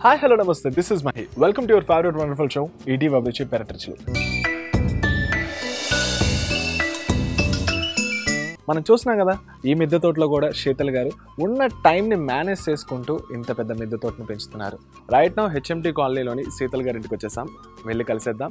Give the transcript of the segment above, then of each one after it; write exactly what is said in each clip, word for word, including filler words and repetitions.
Hi, hello, namaste. This is Mahi. Welcome to your favorite wonderful show, E T V Abhiruchi, Perati Ruchulu. మనం చూస్తున్నాం కదా ఈ మిద్దె తోటలో కూడా శీతల్ గారు ఉన్న టైంని మేనేజ్ చేసుకుంటూ ఇంత పెద్ద మిద్దె తోటను పెంచుతున్నారు. రైట్ నౌ హెచ్ఎంటీ కాలనీలోని శీతల్ గారి ఇంటికి వచ్చేసాం. వెళ్ళి కలిసేద్దాం.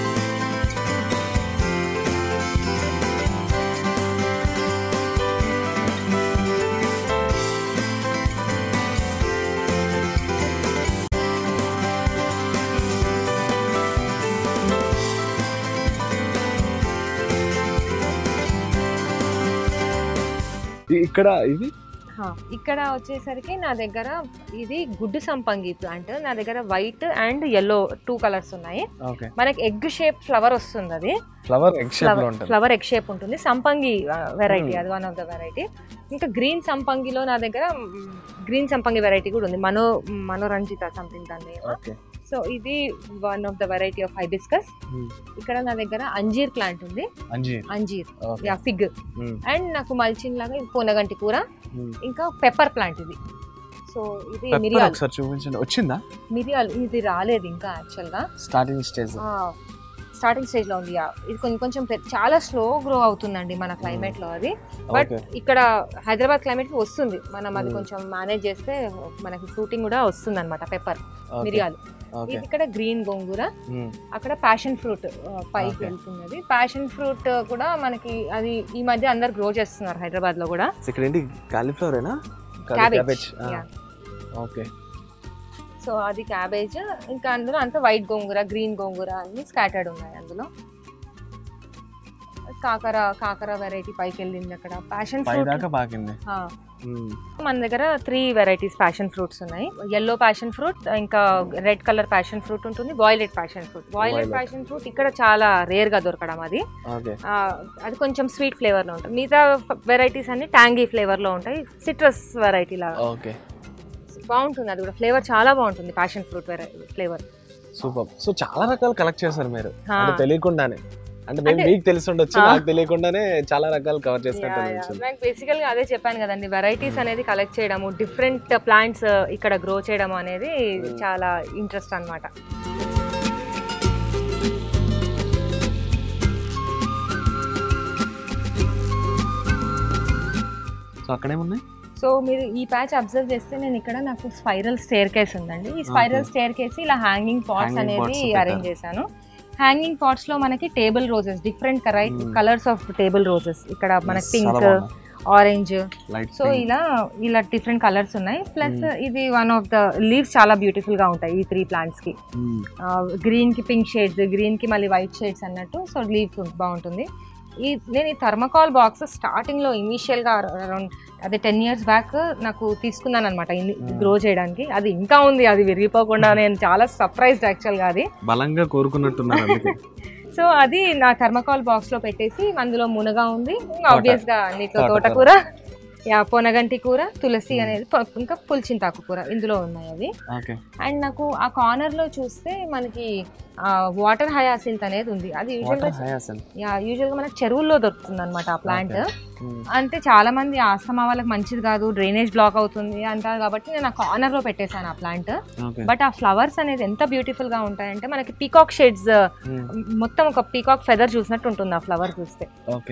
ఇక్కడ ఇది ఇక్కడ వచ్చేసరికి నా దగ్గర ఇది గుడ్డు సంపంగి ప్లాంట్. నా దగ్గర white and yellow two colours ఉన్నాయి. మనకి ఎగ్ షేప్ ఫ్లవర్ వస్తుంది. అది ఫ్లవర్ ఎగ్ షేప్ లో ఉంటుంది. ఫ్లవర్ ఎగ్ షేప్ ఉంటుంది. సంపంగి వెరైటీ, అది వన్ ఆఫ్ ద వెరైటీ. ఇంకా గ్రీన్ సంపంగిలో నా దగ్గర గ్రీన్ సంపంగి వెరైటీ కూడా ఉంది. మనో మనోరంజిత సంథింగ్ దాన్ని. సో ఇది one of the variety of hibiscus. ఇక్కడ నా దగ్గర అంజీర్ ప్లాంట్ ఉంది. అంజీర్ యా ఫిగ్. అండ్ నాకు మల్చింగ్ లాగా పోనగంటి కూర, ఇంకా పెప్పర్ ప్లాంట్ ఇది. సో ఇది మిరియాలు. చూపించండి, వచ్చిందా మిరియాలు? ఇది రాలేదు ఇంకా యాక్చువల్ గా, స్టార్టింగ్ స్టేజ్ స్టార్టింగ్ స్టేజ్ లో ఉంది. ఇది కొంచెం కొంచెం చాలా స్లో గ్రో అవుతుందండి మన క్లైమేట్ లో అది. బట్ ఇక్కడ హైదరాబాద్ క్లైమేట్ కి వస్తుంది. మనం అది కొంచెం మేనేజ్ చేస్తే మనకి ఫ్రూటింగ్ కూడా వస్తుంది అనమాట. పెప్పర్, మిరియాలు. ఇది ఇక్కడ గ్రీన్ గోంగూర. అక్కడ ప్యాషన్ ఫ్రూట్ పైకి వెళ్తుంది. ప్యాషన్ ఫ్రూట్ కూడా మనకి అది ఈ మధ్య అందరు గ్రో చేస్తున్నారు హైదరాబాద్ లో కూడా. క్యాబేజ్. ఓకే. సో అది క్యాబేజ్. ఇంకా అందులో అంతా వైట్ గోంగూర, గ్రీన్ గోంగూర అన్ని స్కాటర్డ్ ఉన్నాయి అందులో. కాకర కాకర వెరైటీ పైకి వెళ్ళింది. అక్కడ ప్యాషన్ ఫ్రూట్ మన దగ్గర త్రీ వెరైటీస్ ప్యాషన్ ఫ్రూట్స్ ఉన్నాయి. yellow ప్యాషన్ ఫ్రూట్, ఇంకా రెడ్ కలర్ ప్యాషన్ ఫ్రూట్ ఉంటుంది, violet passion fruit. Violet passion fruit ఇక్కడ చాలా రేర్ గా దొరకడం. అది అది కొంచెం స్వీట్ ఫ్లేవర్ లో ఉంటుంది. మిగతా వెరైటీస్ అన్ని ట్యాంగీ ఫ్లేవర్ లో ఉంటాయి. సిట్రస్ వెరైటీ లాగా బాగుంటుంది. అది కూడా ఫ్లేవర్ చాలా బాగుంటుంది, passion fruit flavour. Super. So చాలా రకాలు కలెక్ట్ చేశారు మీరు, అంటే తెలియకుండానే. అంటే మీకు తెలిసి ఉండొచ్చు, నాకు తెలియకుండానే చాలా రకాలు కవర్ చేసినట్టు. నాకు బేసికల్ గా అదే చెప్పాను కదండి, వెరైటీస్ అనేది కలెక్ట్ చేయడము, డిఫరెంట్ ప్లాంట్స్ ఇక్కడ గ్రో చేయడం అనేది చాలా ఇంట్రెస్ట్ అన్నమాట. సో అక్కడేమున్నాయి? సో మీరు ఈ ప్యాచ్ అబ్జర్వ్ చేస్తే నేను ఇక్కడ నాకు స్పైరల్ స్టేర్ కేస్ ఉందండి. ఈ స్పైరల్ స్టేర్ కేస్ ఇలా హ్యాంగింగ్ పాట్స్ అనేది అరేంజ్ చేశాను. హ్యాంగింగ్ పాట్స్ లో మనకి table roses, different colours of table roses. ఇక్కడ మనకి పింక్, ఆరెంజ్, సో ఇలా ఇలా డిఫరెంట్ కలర్స్ ఉన్నాయి. ప్లస్ ఇది వన్ ఆఫ్ ద లీవ్స్ చాలా బ్యూటిఫుల్ గా ఉంటాయి ఈ త్రీ ప్లాంట్స్ కి. గ్రీన్ కి పింక్ షేడ్స్, గ్రీన్ కి మళ్ళీ వైట్ షేడ్స్ అన్నట్టు. సో లీవ్ బాగుంటుంది. ఈ నేను ఈ థర్మకాల్ బాక్స్ స్టార్టింగ్ లో ఇనీషియల్ గా అరౌండ్ అదే టెన్ ఇయర్స్ బ్యాక్ నాకు తీసుకున్నాను అనమాట గ్రో చేయడానికి. అది ఇంకా ఉంది, అది విరిగిపోకుండా. నేను చాలా సర్ప్రైజ్డ్ యాక్చువల్ గా, అది బలంగా కోరుకున్నట్టున్నాను. సో అది నా థర్మకాల్ బాక్స్ లో పెట్టేసి అందులో మునగా ఉంది, ఆబ్వియస్ గా నీటిలో తోటకూర, యా పొనగంటి కూర, తులసి అనేది, ఇంకా పుల్చింతాకు కూర ఇందులో ఉన్నాయి అవి. అండ్ నాకు ఆ కార్నర్ లో చూస్తే మనకి వాటర్ హయాసింత్ అనేది ఉంది. అది యూజువల్ గా యా యూజువల్ గా మనకి చెరువుల్లో దొరుకుతుంది అనమాట ఆ ప్లాంట్. అంటే చాలా మంది ఆస్తమా వాళ్ళకి మంచిది కాదు, డ్రైనేజ్ బ్లాక్ అవుతుంది అంటారు, కాబట్టి నేను ఆ కార్నర్ లో పెట్టేశాను ఆ ప్లాంట్. బట్ ఆ ఫ్లవర్స్ అనేది ఎంత బ్యూటిఫుల్ గా ఉంటాయంటే మనకి పీకాక్ షేడ్స్, మొత్తం ఒక పీకాక్ ఫెదర్ చూసినట్టు ఉంటుంది ఆ ఫ్లవర్ చూస్తే.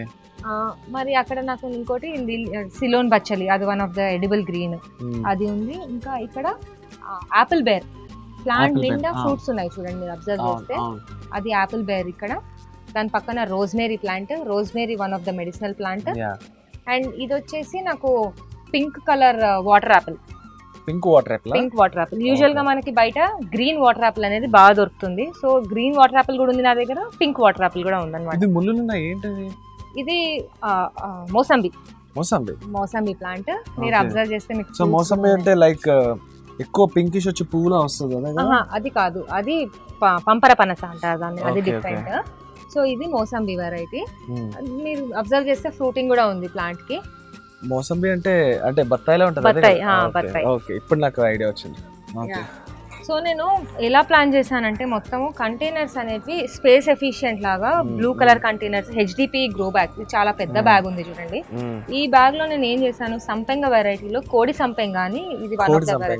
మరి అక్కడ నాకు ఇంకోటి సిలోన్ బచ్చలి, అది one of the edible green, అది ఉంది. ఇంకా ఇక్కడ ఆపిల్ బేర్ ప్లాంట్ నిండా ఫ్రూట్స్ ఉన్నాయి చూడండి, మీరు అబ్జర్వ్ చేస్తే. అది ఆపిల్ బేర్. ఇక్కడ దాని పక్కన rosemary plant, rosemary one of the medicinal plant. And ఇది వచ్చేసి నాకు pink colour water apple. Pink water apple pink water apple usual గా మనకి బయట గ్రీన్ వాటర్ యాపిల్ అనేది బాగా దొరుకుతుంది. సో గ్రీన్ వాటర్ యాపిల్ కూడా ఉంది నా దగ్గర, పింక్ వాటర్ యాపిల్ కూడా ఉంది అనమాట. ఇది మోసంబి. మోసంబి మోసంబి ప్లాంట్ మీరు అబ్జర్వ్ చేస్తే మీకు. సో మోసంబి అంటే లైక్ ఎక్కువ పింకిష్ వచ్చి పువ్వులా వస్తుంది కదా? అది కాదు, అది పంపర పనస అంటారు దాన్ని, అది డిఫరెంట్. సో ఇది మోసంబి వెరైటీ. మీరు అబ్జర్వ్ చేస్తే ఫ్రూటింగ్ కూడా ఉంది ప్లాంట్ కి. మోసంబి అంటే అంటే బత్తాయిలా ఉంటుంది. బత్తాయి. బత్తాయి. ఓకే, ఇప్పుడు నాకు ఐడియా వచ్చింది. ఓకే. సో నేను ఎలా ప్లాన్ చేశానంటే మొత్తము కంటైనర్స్ అనేవి స్పేస్ ఎఫిషియెంట్ లాగా blue colour containers, HDPE grow bag, చాలా పెద్ద బ్యాగ్ ఉంది చూడండి. ఈ బ్యాగ్ లో నేను ఏం చేశాను, సంపెంగ వెరైటీలో కోడి సంపెంగ అని, ఇది వన్ ఆఫ్ ద వెరైటీ.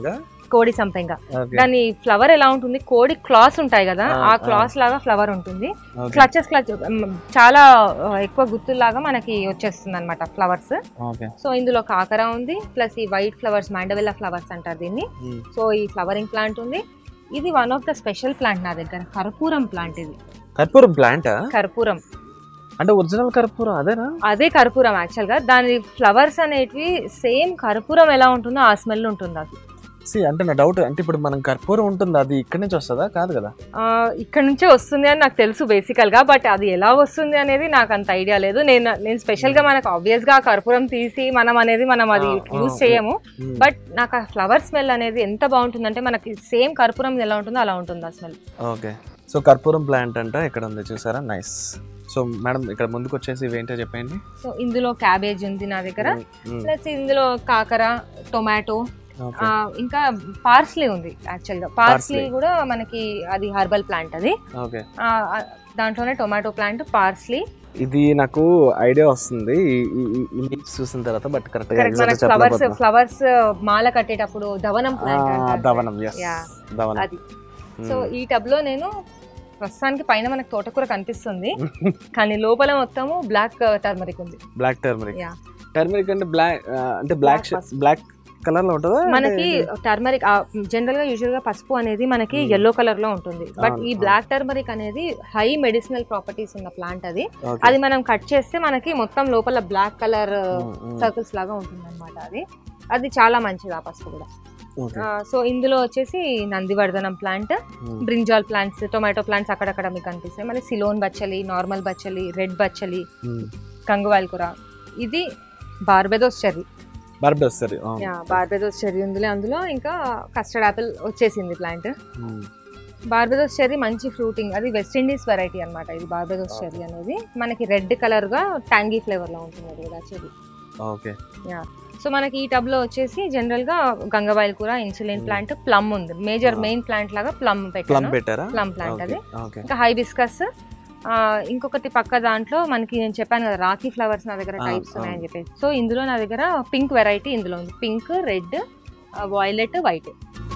కోడి సంపెంగ. దాని ఫ్లవర్ ఎలా ఉంటుంది, కోడి క్లాస్ ఉంటాయి కదా ఆ క్లాస్ లాగా ఫ్లవర్ ఉంటుంది. క్లచెస్ క్లచ్ చాలా ఎక్కువ గుత్తుల్లాగా మనకి వచ్చేస్తుంది అనమాట ఫ్లవర్స్. సో ఇందులో కాకర ఉంది, ప్లస్ ఈ వైట్ ఫ్లవర్స్ మాండవెల్లా ఫ్లవర్స్ అంటారు దీన్ని. సో ఈ ఫ్లవరింగ్ ప్లాంట్ ఉంది. ఇది one of the special plant నా దగ్గర, కర్పూరం ప్లాంట్. ఇది కర్పూరం ప్లాంట్, కర్పూరం అంటే ఒరిజినల్ కర్పూరం అదేనా? అదే కర్పూరం యాక్చువల్ గా. దాని ఫ్లవర్స్ అనేటివి సేమ్ కర్పూరం ఎలా ఉంటుందో ఆ స్మెల్ ఉంటుంది అది. సి అంటే నా డౌట్, అంటే ఇప్పుడు మనం కర్పూరం ఉంటుంది అది ఇక్కడ నుంచి వస్తుందా? కాదు కదా, ఇక్కడ నుంచే వస్తుంది అని నాకు తెలుసు బేసికల్ గా. బట్ అది ఎలా వస్తుంది అనేది నాకు అంత ఐడియా లేదు. నేను నేను స్పెషల్ గా మనకు ఆబ్వియస్ గా కర్పూరం తీసి మనం అనేది మనం అది యూజ్ చేయము. బట్ నాకు ఆ ఫ్లవర్ స్మెల్ అనేది ఎంత బాగుంటుందంటే మనకి సేమ్ కర్పూరం ఎలా ఉంటుందో అలా ఉంటుంది ఆ స్మెల్. ఓకే, సో కర్పూరం ప్లాంట్ అంటే ఇక్కడ ఉంది చూసారా, నైస్. సో మేడం ఇక్కడ ముందుకు వచ్చేసి ఇవేంటో చెప్పండి. సో ఇందులో క్యాబేజ్ ఉంది నా దగ్గర, ప్లస్ ఇందులో కాకర, టొమాటో, ఇంకా పార్స్లీ ఉంది. యాక్చువల్ గా పార్స్లీ కూడా మనకి అది హర్బల్ ప్లాంట్ అది. దాంట్లోనే టొమాటో ప్లాంట్, పార్స్లీ. ఇది నాకు ఐడియా వస్తుంది చూసిన తర్వాత, బట్ కరెక్ట్ గా ఫ్లవర్స్ ఫ్లవర్స్ మాల కట్టేటప్పుడు దవనం ప్లాంట్, దవనం అది. సో ఈ టబ్ లో నేను ప్రస్తుతానికి పైన మనకు తోటకూర కనిపిస్తుంది, కానీ లోపల మొత్తము బ్లాక్ టర్మరిక్ ఉంది. బ్లాక్ టర్మరిక్, టర్మరిక్ అంటే బ్లాక్ అంటే బ్లాక్ బ్లాక్ కలర్ లో ఉంటుందా? మనకి టర్మరిక్ జనరల్ గా యూజువల్ గా పసుపు అనేది మనకి ఎల్లో కలర్ లో ఉంటుంది. బట్ ఈ బ్లాక్ టర్మరిక్ అనేది హై మెడిసినల్ ప్రాపర్టీస్ ఉన్న ప్లాంట్ అది. అది మనం కట్ చేస్తే మనకి మొత్తం లోపల బ్లాక్ కలర్ సర్కిల్స్ లాగా ఉంటుంది అనమాట. అది అది చాలా మంచిది ఆ పసుపు కూడా. సో ఇందులో వచ్చేసి నందివర్ధనం plant, brinjal plants, tomato plants అక్కడక్కడ మీకు కనిపిస్తాయి. మళ్ళీ సిలోన్ బచ్చలి, నార్మల్ బచ్చలి, రెడ్ బచ్చలి, గంగవాయిల్ కూర. ఇది Barbados cherry, Barbados cherry Barbados cherry ఉంది అందులో. ఇంకా కస్టర్డ్ యాపిల్ వచ్చేసింది ప్లాంట్. బార్బెదోస్ చెర్రీ మంచి ఫ్రూటింగ్, అది వెస్ట్ ఇండీస్ వెరైటీ అనమాట. ఇది బార్బెదోస్ చెర్రీ అనేది మనకి రెడ్ కలర్ గా ట్యాంగీ ఫ్లేవర్ లో ఉంటుంది అది కూడా చెర్రీ. Okay, yeah. సో మనకి ఈ టబ్ లో వచ్చేసి జనరల్ గా గంగవాయిల్ కూర, ఇన్సులిన్ ప్లాంట్, ప్లమ్ ఉంది. మేజర్ మెయిన్ ప్లాంట్ లాగా ప్లమ్ పెట్టాను, ప్లమ్ ప్లాంట్ అది. ఇంకా హైబిస్కస్, ఇంకొకటి పక్క దాంట్లో మనకి నేను చెప్పాను కదా రాఖీ ఫ్లవర్స్ నా దగ్గర టైప్స్ ఉన్నాయని చెప్పేసి. సో ఇందులో నా దగ్గర పింక్ వెరైటీ ఇందులో ఉంది, pink, red, violet, white.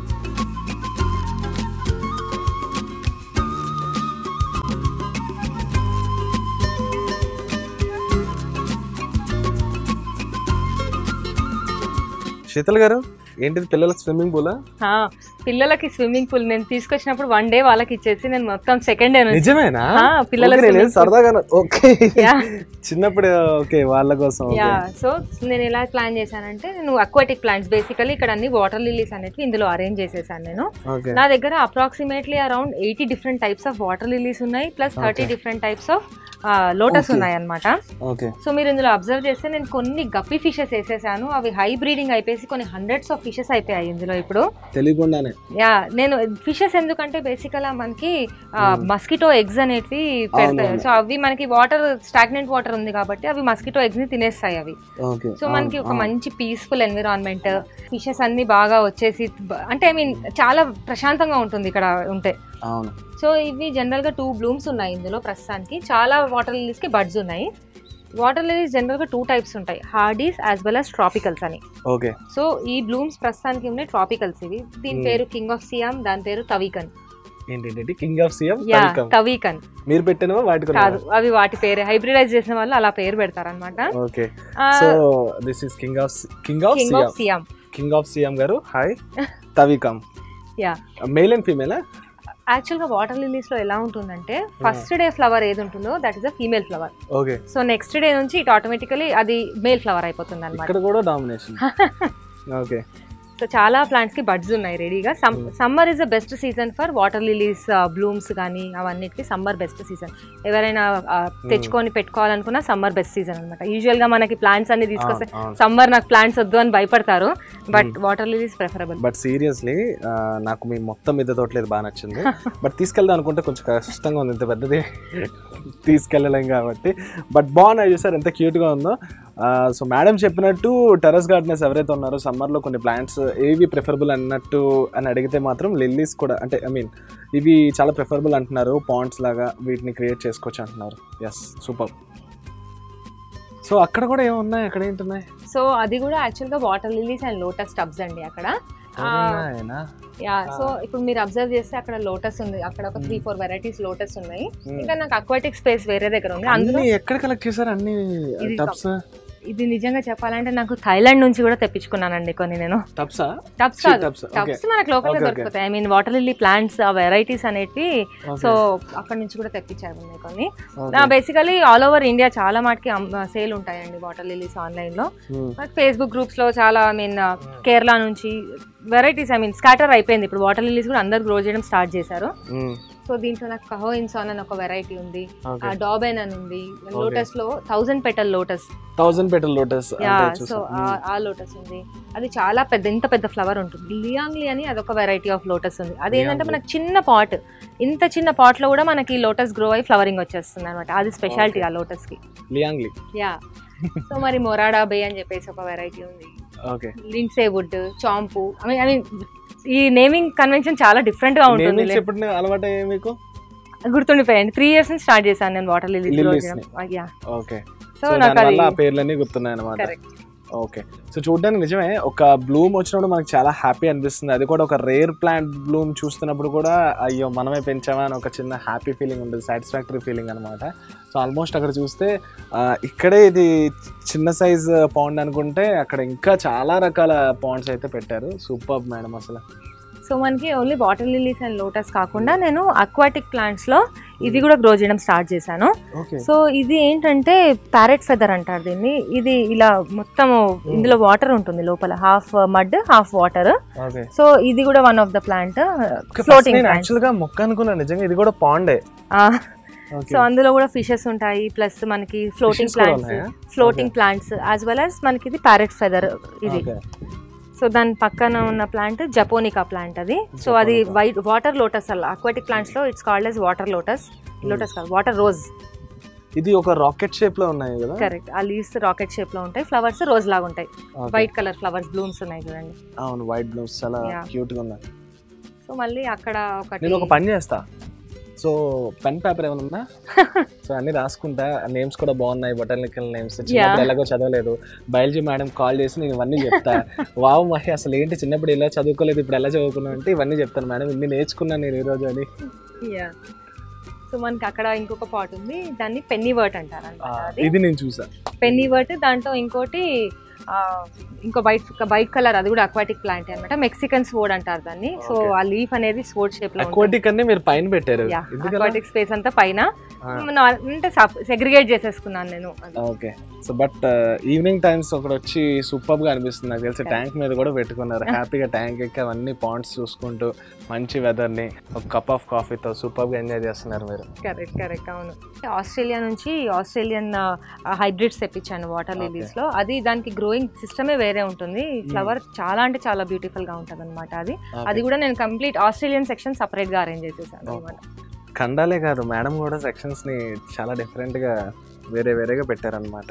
Sheetal గారు, ఏంటిది పిల్లలకి స్విమ్మింగ్ పూలా? పిల్లలకి స్విమ్మింగ్ పూల్ నేను తీసుకొచ్చినప్పుడు వన్ డే వాళ్ళకి ఇచ్చేసి నేను మొత్తం సెకండ్ డే. నిజమేనా? పిల్లలకి సరదాగా ఓకే, చిన్నప్పుడు ఓకే వాళ్ళ కోసం. సో నేను ఎలా ప్లాన్ చేశానంటే, నేను అక్వాటిక్ ప్లాంట్స్ బేసికలీ ఇక్కడ అన్ని వాటర్ లిలీస్ అనేవి ఇందులో అరేంజ్ చేసేసాను నేను. నా దగ్గర approximately around eighty different types of water lilies ఉన్నాయి, plus thirty different types of lotus ఉన్నాయి అనమాట. సో మీరు ఇందులో అబ్జర్వ్ చేస్తే నేను కొన్ని గప్పి ఫిషెస్ వేసేసాను, అవి హై బ్రీడింగ్ అయిపోయి కొన్ని హండ్రెడ్స్ ఆఫ్ ఫిషెస్ అయిపోయాయి ఇందులో ఇప్పుడు తెలియకుండానే. యా, నేను ఫిషెస్ ఎందుకంటే బేసికల్ మనకి మస్కిటో ఎగ్స్ అనేవి పెడతాయి. సో అవి మనకి వాటర్ స్టాగ్నెంట్ వాటర్ ఉంది కాబట్టి అవి మస్కిటో ఎగ్స్ ని తినేస్తాయి అవి. సో మనకి ఒక మంచి పీస్ఫుల్ ఎన్విరాన్మెంట్, ఫిషెస్ అన్ని బాగా వచ్చేసి అంటే ఐ మీన్ చాలా ప్రశాంతంగా ఉంటుంది ఇక్కడ ఉంటే. సో ఇవి జనరల్ గా టూ బ్లూమ్స్ ఉన్నాయి ఇందులో ప్రస్తుతానికి. చాలా వాటర్ లిలీస్ కి బడ్స్ ఉన్నాయి. వాటర్ లిలీస్ జనరల్ గా టూ టైప్స్ ఉంటాయి, hardies as well as tropicals అని. ఓకే, సో ఈ బ్లూమ్స్ ప్రస్తుతానికి ఉన్నాయి ట్రాపికల్స్ ఇవి. దీని పేరు కింగ్ ఆఫ్ సియామ్, దాని పేరు తవికన్. ఏంటి కింగ్ ఆఫ్ సియామ్? తవికన్ మీరు పెట్టినవా? వాటి కాదు, అవి వాటి పేరే. హైబ్రిడైజ్ చేసిన వాళ్ళు అలా పేరు పెడతారు అనమాట. Okay, so this is king of king of Siam. King of Siam గారు హాయ్. తవికం yeah, male and female. Actual గా వాటర్ లిలీస్ లో ఎలా ఉంటుందంటే, ఫస్ట్ డే ఫ్లవర్ ఏది ఉంటుందో that is a female flower. Okay, so next day నుంచి it automatically అది మేల్ ఫ్లవర్ అయిపోతుంది అనమాట. ఇక్కడ కూడా డామినేషన్. ఓకే, సో చాలా ప్లాంట్స్ కి బడ్స్ ఉన్నాయి రెడీగా. Summer is the best season for water lilies blooms కానీ అవన్నిటికి. సమ్మర్ బెస్ట్ సీజన్, ఎవరైనా తెచ్చుకొని పెట్టుకోవాలనుకున్నా సమ్మర్ బెస్ట్ సీజన్ అనమాట. యూజువల్ గా మనకి ప్లాంట్స్ అన్ని తీసుకొస్తే సమ్మర్ నాకు ప్లాంట్స్ వద్దు అని భయపడతారు, but water lilies preferable. But seriously నాకు మీ మొత్తం మీద తోటలేదు బాగా నచ్చింది. బట్ తీసుకెళ్దాం అనుకుంటే కొంచెం కష్టంగా ఉంది, ఇంత పెద్దది తీసుకెళ్ళలేం కాబట్టి. బట్ బాగున్నాయి చూసారు ఎంత క్యూట్ గా ఉందో. సో మేడం చెప్పినట్టు టెర్రస్ గార్డెనర్స్ ఎవరైతే ఉన్నారో సమ్మర్లో కొన్ని ప్లాంట్స్ ఏవి ప్రిఫరబుల్ అన్నట్టు అని అడిగితే మాత్రం లిల్లీస్ కూడా, అంటే ఐ మీన్ ఇవి చాలా ప్రిఫరబుల్ అంటున్నారు. పాండ్స్ లాగా వీటిని క్రియేట్ చేసుకోవచ్చు అంటున్నారు. Yes, super. సో అక్కడ కూడా ఏమున్నాయి, అక్కడ ఏంటున్నాయి? సో అది కూడా యాక్చువల్గా water lilies and lotus tubs అండి అక్కడ. యా సో ఇప్పుడు మీరు అబ్జర్వ్ చేస్తే అక్కడ లోటస్ ఉంది, అక్కడ ఒక త్రీ ఫోర్ వెరైటీస్ లోటస్ ఉన్నాయి. ఇంకా నాకు అక్వాటిక్ స్పేస్ వేరే దగ్గర ఉంది. అందులో ఎక్కడ కలెక్ట్ చేశారు అన్ని టబ్స్? ఇది నిజంగా చెప్పాలంటే నాకు థైలాండ్ నుంచి కూడా తెప్పించుకున్నానండి కొన్ని. నేను టబ్స్ టబ్స్ మనకు లోకల్ గా దొరుకుతాయి. I mean water lily plants ఆ వెరైటీస్ అనేవి, సో అక్కడ నుంచి కూడా తెప్పించాను కొన్ని. బేసికలీ ఆల్ ఓవర్ ఇండియా చాలా మాటికి సేల్ ఉంటాయండి వాటర్ లిల్లీస్ ఆన్లైన్ లో. ఫేస్బుక్ గ్రూప్స్ లో చాలా ఐ మీన్ కేరళ నుంచి వెరైటీస్ ఐ మీన్ స్కాటర్ అయిపోయింది. ఇప్పుడు వాటర్ లిల్లీస్ కూడా అందరు గ్రో చేయడం స్టార్ట్ చేశారు. సో దీంట్లో నాకు కహో ఇన్సాన్ అని ఒక వెరైటీ ఉంది, డాబెన్ అని ఉంది, లోటస్ లో thousand petal lotus thousand petal lotus so ఆ లోటస్ ఉంది. అది చాలా పెద్ద ఇంత పెద్ద ఫ్లవర్ ఉంటుంది. లియాంగ్లీ అని అదొక వెరైటీ ఆఫ్ లోటస్ ఉంది. అదేంటంటే మనకి చిన్న పాట్, ఇంత చిన్న పాట్ లో కూడా మనకి లోటస్ గ్రో అయ్యి ఫ్లవరింగ్ వచ్చేస్తుంది అనమాట. అది స్పెషాలిటీ ఆ లోటస్ కి. లియాంగ్లీ యా సో మరి మొరాడా బే అని చెప్పేసి ఒక వెరైటీ ఉంది. లిండ్సే వుడ్, చాంపు, ఐ మీన్ ఐ మీన్ ఈ నేమింగ్ కన్వెన్షన్ చాలా డిఫరెంట్ గా ఉంటుంది. అలవాటు మీకు గుర్తుండిపోయండి. త్రీ ఇయర్స్ నుంచి స్టార్ట్ చేశాను నేను వాటర్ లిల్లీస్. సో నాకు ఆ పేర్లన్నీ గుర్తున్నాయి అన్నమాట. ఓకే సో చూడడానికి నిజమే ఒక బ్లూమ్ వచ్చినప్పుడు మనకు చాలా హ్యాపీ అనిపిస్తుంది. అది కూడా ఒక రేర్ ప్లాంట్ బ్లూమ్ చూస్తున్నప్పుడు కూడా అయ్యో మనమే పెంచామా అని ఒక చిన్న హ్యాపీ ఫీలింగ్ ఉంటుంది, సాటిస్ఫాక్టరీ ఫీలింగ్ అనమాట. సో ఆల్మోస్ట్ అక్కడ చూస్తే ఇక్కడే ఇది చిన్న సైజ్ పాండ్ అనుకుంటే అక్కడ ఇంకా చాలా రకాల పాండ్స్ అయితే పెట్టారు. సూపర్ మేడం అసలు. సో మనకి only water lilies and lotus కాకుండా నేను అక్వాటిక్ ప్లాంట్స్ లో ఇది కూడా గ్రో చేయడం స్టార్ట్ చేశాను. సో ఇది ఏంటంటే ప్యారెట్ ఫెదర్ అంటారు దీన్ని. ఇది ఇలా మొత్తం ఇందులో వాటర్ ఉంటుంది లోపల, half mud half water. So ఇది కూడా one of the plant floating. Actual గా మొక్క అనుకున్నా, నిజంగా ఇది కూడా పాండే. సో అందులో కూడా ఫిషెస్ ఉంటాయి, ప్లస్ మనకి floating plants floating plants as well as మనకి ఇది ప్యారెట్ ఫెదర్ ఇది. సో దాని పక్కన ఉన్న ప్లాంట్ జపోనికా ప్లాంట్ అది. సో అది వైట్ వాటర్ లోటస్ అలా అక్వాటిక్ ప్లాంట్స్ లో it's called as water lotus. Lotus కాదు, వాటర్ రోజ్. ఇది ఒక రాకెట్ షేప్ లో ఉన్నాయి కదా? కరెక్ట్. ఆ లీవ్స్ రాకెట్ షేప్ లో ఉంటాయి, ఫ్లవర్స్ రోజ్ లాగా ఉంటాయి, వైట్ కలర్ ఫ్లవర్స్ బ్లూమ్స్ ఉన్నాయి చూడండి. అవును, వైట్ బ్లూమ్స్ చాలా క్యూట్ గా ఉన్నాయి. సో మళ్ళీ అక్కడ ఒకటి నేను ఒక పని చేస్తా. సో పెన్ పేపర్ ఏమైనా ఉందా? సో అన్ని రాసుకుంటా. నేమ్స్ కూడా బాగున్నాయి, బొటానికల్ నేమ్స్. చిన్నప్పుడు ఎలాగో చదవలేదు, బయాలజీ మేడం కాల్ చేసి నేను ఇవన్నీ చెప్తా. వావ్ మహి అసలు ఏంటి చిన్నప్పుడు ఇలా చదువుకోలేదు ఇప్పుడు ఎలా చదువుకున్నావు అంటే ఇవన్నీ చెప్తాను మేడం, ఇన్ని నేర్చుకున్నాను నేను ఈరోజు అని. సో మనకి అక్కడ ఇంకొక పాట్ ఉంది, దాన్ని పెన్నీ వర్ట్ అంటారు అన్నమాట. ఇది నేను చూసా, పెన్నీ వర్ట్. దాంట్లో ఇంకోటి ఇంకో వైట్ వైట్ కలర్, అది కూడా అక్వాటిక్ ప్లాంట్ అన్నమాట. మెక్సికన్ స్వోర్డ్ అంటారు దాన్ని. సో ఆ లీఫ్ అనేది స్వోర్డ్ షేప్ లో అక్వాటిక్ అన్ని మీరు పైన పెట్టారు. అక్వాటిక్ స్పేస్ అంతా పైన అంటే సెగ్రిగేట్ చేసేసుకున్నాను నేను. Okay. So but evening times ఒకటి వచ్చి సూపర్ గా అనిపిస్తుంది నాకు తెలిసి. ట్యాంక్ మీద కూడా పెట్టుకున్నారు హ్యాపీగా, ట్యాంక్ ఎక్కి అవన్నీ పాండ్స్ చూసుకుంటూ మంచి వెదర్ ని ఒక కప్ ఆఫ్ కాఫీతో సూపర్ గా ఎంజాయ్ చేస్తున్నారు మీరు. కరెక్ట్ కరెక్ట్ అవును. ఆస్ట్రేలియా నుంచి ఆస్ట్రేలియన్ హైబ్రిడ్స్ తెప్పించాను వాటర్ లిల్లీస్ లో. అది దానికి గ్రోయింగ్ సిస్టమే వేరే ఉంటుంది. ఫ్లవర్ చాలా అంటే చాలా బ్యూటిఫుల్ గా ఉంటుంది అనమాట. అది అది కూడా నేను కంప్లీట్ ఆస్ట్రేలియన్ సెక్షన్ సపరేట్ గా అరేంజ్ చేసేసాను అనమాట. ఖండాలే కాదు మేడం కూడా సెక్షన్స్ ని చాలా డిఫరెంట్ గా వేరే వేరేగా పెట్టారనమాట.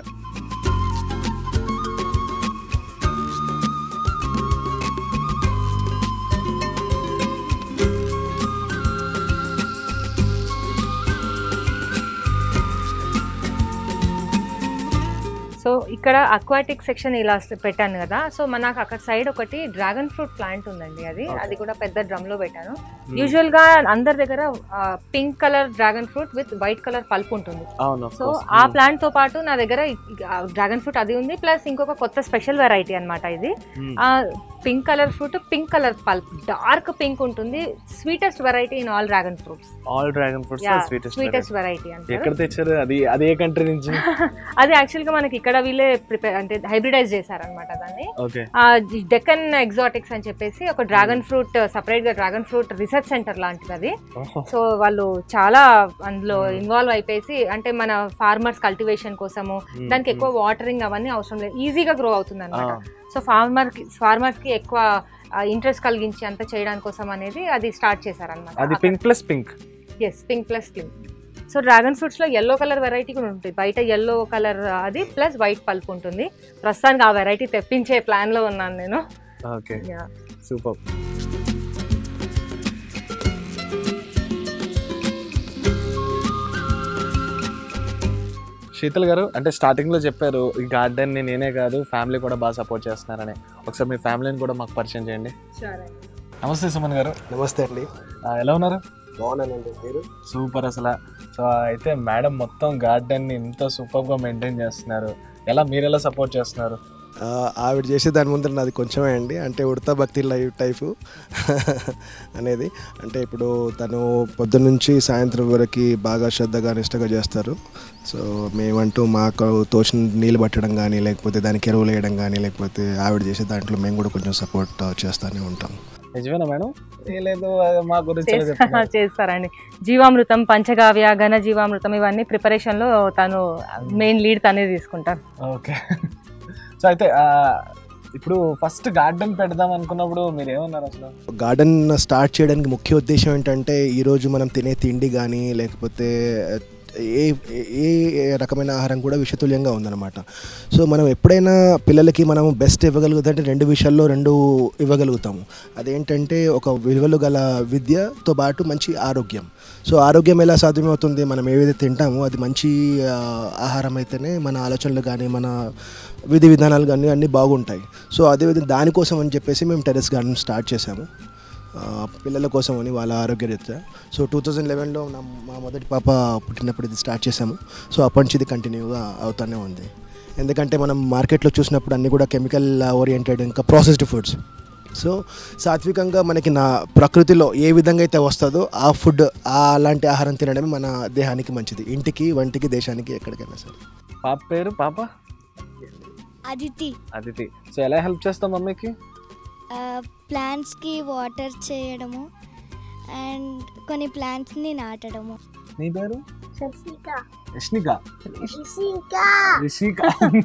సో ఇక్కడ అక్వాటిక్ సెక్షన్ ఇలా పెట్టాను కదా. సో మనకు అక్కడ సైడ్ ఒకటి డ్రాగన్ ఫ్రూట్ ప్లాంట్ ఉందండి. అది అది కూడా పెద్ద డ్రమ్ లో పెట్టాను. యూజువల్ గా అందరి దగ్గర pink colour dragon fruit with white colour pulp ఉంటుంది. సో ఆ ప్లాంట్ తో పాటు నా దగ్గర డ్రాగన్ ఫ్రూట్ అది ఉంది, ప్లస్ ఇంకొక కొత్త స్పెషల్ వెరైటీ అనమాట ఇది. ఆ pink colour fruit, pink colour pulp, dark pink ఉంటుంది. Sweetest variety in all dragon fruits. All dragon fruits sweetest variety అంటే ఎక్కడ తెచ్చారు? అది అదే కంట్రీ నుంచి? అది యాక్చువల్ గా మనకి ఇక్కడ వీళ్ళే ప్రిపేర్ అంటే హైబ్రిడైజ్ చేశారనమాట దాన్ని. డెక్కన్ ఎగ్జాటిక్స్ అని చెప్పేసి ఒక డ్రాగన్ ఫ్రూట్ సపరేట్ గా డ్రాగన్ ఫ్రూట్ రీసెర్చ్ సెంటర్ లాంటిది అది. సో వాళ్ళు చాలా అందులో ఇన్వాల్వ్ అయిపోయి అంటే మన ఫార్మర్స్ కల్టివేషన్ కోసము దానికి ఎక్కువ వాటరింగ్ అవన్నీ అవసరం లేదు, ఈజీగా గ్రో అవుతుంది అనమాట. సో ఫార్మర్ కి ఫార్మర్స్ కి ఎక్కువ ఇంట్రెస్ట్ కలిగించి అంత చేయడానికి కోసం అనేది అది స్టార్ట్ చేశారనమాట. అది pink plus pink. Yes, pink plus pink. So dragon fruits లో ఎల్లో కలర్ వెరైటీ కూడా ఉంటుంది. బయట ఎల్లో కలర్ అది ప్లస్ వైట్ పల్ప్ ఉంటుంది. ప్రస్తుతానికి ఆ వెరైటీ తెప్పించే ప్లాన్ లో ఉన్నాను నేను. Okay, super. శీతల్ గారు, అంటే స్టార్టింగ్లో చెప్పారు ఈ గార్డెన్ని నేనే కాదు ఫ్యామిలీ కూడా బాగా సపోర్ట్ చేస్తున్నారని. ఒకసారి మీ ఫ్యామిలీని కూడా మాకు పరిచయం చేయండి. నమస్తే సుమన్ గారు. నమస్తే అండి. ఎలా ఉన్నారు? బాగున్నానండి. మీరు? సూపర్ అసలు. సో అయితే మేడం మొత్తం గార్డెన్ని ఇంత సూపర్గా మెయింటైన్ చేస్తున్నారు. ఎలా మీరు ఎలా సపోర్ట్ చేస్తున్నారు? ఆవిడ చేసే దాని ముందర నాది కొంచెమే అండి, అంటే ఉడతా భక్తి లైఫ్ టైపు అనేది. అంటే ఇప్పుడు తను పొద్దున్న నుంచి సాయంత్రం వరకు బాగా శ్రద్ధగా నిష్టగా చేస్తారు. సో మేమంటూ మాకు తోచిన నీళ్ళు పట్టడం కానీ, లేకపోతే దానికి ఎరువులు వేయడం కానీ, లేకపోతే ఆవిడ చేసే దాంట్లో మేము కూడా కొంచెం సపోర్ట్ చేస్తూనే ఉంటాం. నిజమేనా మేడం? లేదు మా గురించి చేస్తారండి. జీవామృతం, పంచగావ్య, ఘన జీవామృతం ఇవన్నీ ప్రిపరేషన్లో తను మెయిన్ లీడ్ తనే తీసుకుంటారు. ఓకే. సో అయితే ఇప్పుడు ఫస్ట్ గార్డెన్ పెడదాం అనుకున్నప్పుడు మీరు ఏమన్నారు? అసలు గార్డెన్ స్టార్ట్ చేయడానికి ముఖ్య ఉద్దేశం ఏంటంటే ఈరోజు మనం తినే తిండి కానీ, లేకపోతే ఏ ఏ రకమైన ఆహారం కూడా విషతుల్యంగా ఉందన్నమాట. సో మనం ఎప్పుడైనా పిల్లలకి మనం బెస్ట్ ఇవ్వగలుగుతుంటే రెండు విషయాల్లో రెండు ఇవ్వగలుగుతాము. అదేంటంటే ఒక విలువలు గల విద్యతో పాటు మంచి ఆరోగ్యం. సో ఆరోగ్యం ఎలా సాధ్యమవుతుంది? మనం ఏదైతే తింటామో అది మంచి ఆహారం అయితేనే మన ఆలోచనలు కానీ, మన విధి విధానాలు కానీ అన్నీ బాగుంటాయి. సో అదేవిధంగా దానికోసం అని చెప్పేసి మేము టెర్రస్ గార్డెన్ స్టార్ట్ చేసాము, పిల్లల కోసం అని, వాళ్ళ ఆరోగ్యరీత్యా. సో టూ థౌజండ్ లెవెన్లో నా మా మొదటి పాప పుట్టినప్పుడు ఇది స్టార్ట్ చేసాము. సో అప్పటి నుంచి ఇది కంటిన్యూగా అవుతూనే ఉంది. ఎందుకంటే మనం మార్కెట్లో చూసినప్పుడు అన్నీ కూడా కెమికల్ ఓరియంటెడ్, ఇంకా ప్రాసెస్డ్ ఫుడ్స్. సో సాత్వికంగా మనకి నా ప్రకృతిలో ఏ విధంగా అయితే వస్తుందో ఆ ఫుడ్, అలాంటి ఆహారం తినడమే మన దేహానికి మంచిది, ఇంటికి, వంటికి, దేశానికి, ఎక్కడికైనా సరే. పాప పేరు? పాప అదితి. అదితి. సో ఎలా హెల్ప్ చేస్తాం మమ్మీకి? ప్లాంట్స్కి వాటర్ చేయడము అండ్ కొన్ని ప్లాంట్స్ని నాటడము. నీ పేరు? రిషిక. రిషిక. రిషిక. రిషిక.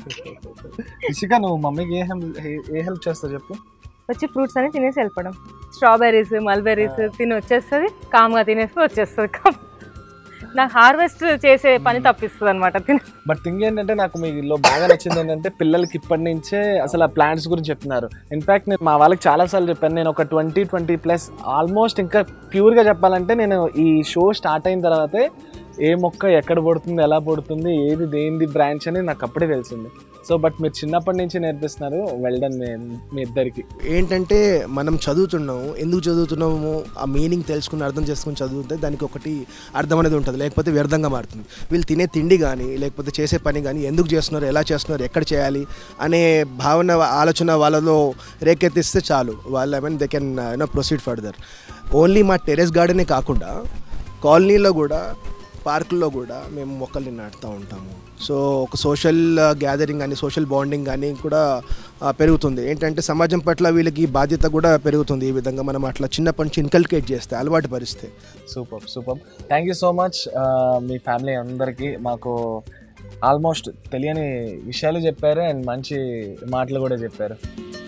రిషిక, నువ్వు మమ్మీకి ఏ హెల్ప్ ఏ హెల్ప్ చేస్తావు చెప్పు? వచ్చి ఫ్రూట్స్ అని తినేసి వెళ్ళిపోవడం. స్ట్రాబెర్రీస్, మల్బెర్రీస్ తిని వచ్చేస్తుంది, కామ్గా తినేసి వచ్చేస్తుంది. కామ్ నాకు హార్వెస్ట్ చేసే పని తప్పిస్తుంది అనమాట. బట్ థింగ్ ఏంటంటే నాకు మీలో బాగా నచ్చింది ఏంటంటే పిల్లలకి ఇప్పటి నుంచే అసలు ఆ ప్లాంట్స్ గురించి చెప్తున్నారు. ఇన్ఫ్యాక్ట్ నేను మా వాళ్ళకి చాలాసార్లు చెప్పాను, నేను ఒక ట్వంటీ ట్వంటీ ప్లస్ ఆల్మోస్ట్ ఇంకా ప్యూర్గా చెప్పాలంటే నేను ఈ షో స్టార్ట్ అయిన తర్వాతే ఏ మొక్క ఎక్కడ పడుతుంది, ఎలా పడుతుంది, ఏది దేనిది బ్రాంచ్ అని నాకు అప్పుడే తెలిసింది. సో బట్ మీరు చిన్నప్పటి నుంచి నేర్పిస్తున్నారు. వెల్ డన్ మీ ఇద్దరికి. ఏంటంటే మనం చదువుతున్నాము, ఎందుకు చదువుతున్నాము ఆ మీనింగ్ తెలుసుకుని అర్థం చేసుకుని చదువుతుంటే దానికి ఒకటి అర్థం అనేది ఉంటుంది, లేకపోతే వ్యర్థంగా మారుతుంది. వీళ్ళు తినే తిండి కానీ, లేకపోతే చేసే పని కానీ ఎందుకు చేస్తున్నారు, ఎలా చేస్తున్నారు, ఎక్కడ చేయాలి అనే భావన, ఆలోచన వాళ్ళలో రేకెత్తిస్తే చాలు, వాళ్ళు I mean they can you know proceed further. Only మా టెర్రస్ గార్డెనే కాకుండా కాలనీలో కూడా, పార్కుల్లో కూడా మేము మొక్కల్ని నాటుతూ ఉంటాము. సో ఒక సోషల్ గ్యాదరింగ్ కానీ, సోషల్ బాండింగ్ కానీ కూడా పెరుగుతుంది. ఏంటంటే సమాజం పట్ల వీళ్ళకి బాధ్యత కూడా పెరుగుతుంది. ఈ విధంగా మనం అట్లా చిన్నప్పటి నుంచి ఇన్కల్కేట్ చేస్తే, అలవాటు పరిస్తే. Super super. Thank you so much మీ ఫ్యామిలీ అందరికీ. మాకు ఆల్మోస్ట్ తెలియని విషయాలు చెప్పారు అండ్ మంచి మాటలు కూడా చెప్పారు.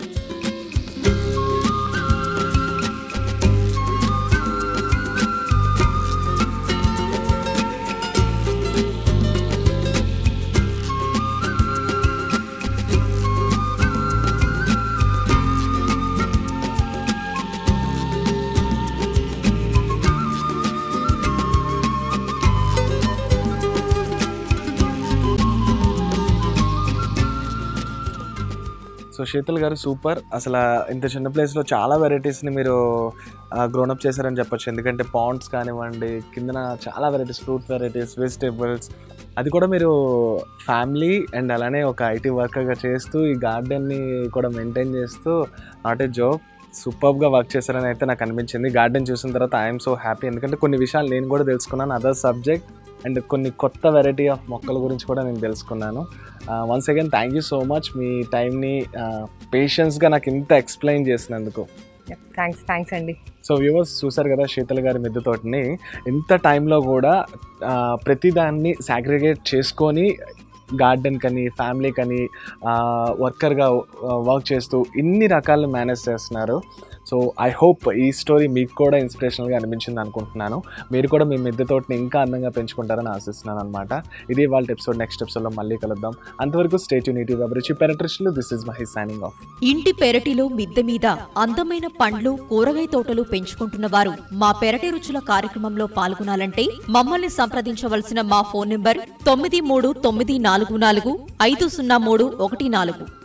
సో శీతల్ గారు సూపర్. అసలు ఇంత చిన్న ప్లేస్లో చాలా వెరైటీస్ని మీరు గ్రోనప్ చేశారని చెప్పొచ్చు. ఎందుకంటే పాండ్స్ కానివ్వండి, కిందన చాలా వెరైటీస్, ఫ్రూట్ వెరైటీస్, వెజిటేబుల్స్, అది కూడా మీరు ఫ్యామిలీ అండ్ అలానే ఒక ఐటీ వర్కర్గా చేస్తూ ఈ గార్డెన్ని కూడా మెయింటైన్ చేస్తూ నాట్ ఏ జోక్ సూపర్గా వర్క్ చేశారని అయితే నాకు అనిపించింది. గార్డెన్ చూసిన తర్వాత ఐఎమ్ సో హ్యాపీ. ఎందుకంటే కొన్ని విషయాలు నేను కూడా తెలుసుకున్నాను, అదర్ సబ్జెక్ట్, అండ్ కొన్ని కొత్త వెరైటీ ఆఫ్ మొక్కల గురించి కూడా నేను తెలుసుకున్నాను. Once again thank you so much మీ టైంని పేషెన్స్గా నాకు ఇంత ఎక్స్ప్లెయిన్ చేసినందుకు. థ్యాంక్స్ థ్యాంక్స్ అండి. సో వ్యూవర్స్ చూసారు కదా శీతల్ గారి మిద్దె తోటని. ఇంత టైంలో కూడా ప్రతిదాన్ని సాగ్రిగేట్ చేసుకొని గార్డెన్ కని, ఫ్యామిలీ కని, వర్కర్గా వర్క్ చేస్తూ ఇన్ని రకాలు మేనేజ్ చేస్తున్నారు. సో ఐ హోప్ ఈ స్టోరీ మీకు కూడా ఇన్స్పిరేషనల్గా అనిపించింది అనుకుంటున్నాను. మీరు కూడా మీ మిద్దె తోటని ఇంకా అందంగా పెంచుకుంటారని ఆశిస్తున్నాను అనమాట. ఇది వాళ్ళ ఎపిసోడ్. నెక్స్ట్ ఎపిసోడ్లో మళ్ళీ కలుద్దాం. అంతవరకు స్టే ట్యూన్ ఈటీవీ అభిరుచి పెరటి రుచులు. This is Mahesh signing off. ఇంటి పెరటిలో మిద్దె మీద అందమైన పండ్లు కూరగాయ తోటలు పెంచుకుంటున్న వారు మా పెరటి రుచుల కార్యక్రమంలో పాల్గొనాలంటే మమ్మల్ని సంప్రదించవలసిన మా ఫోన్ నెంబర్ తొమ్మిది మూడు తొమ్మిది నాలుగు నాలుగు ఐదు సున్నా మూడు ఒకటి నాలుగు.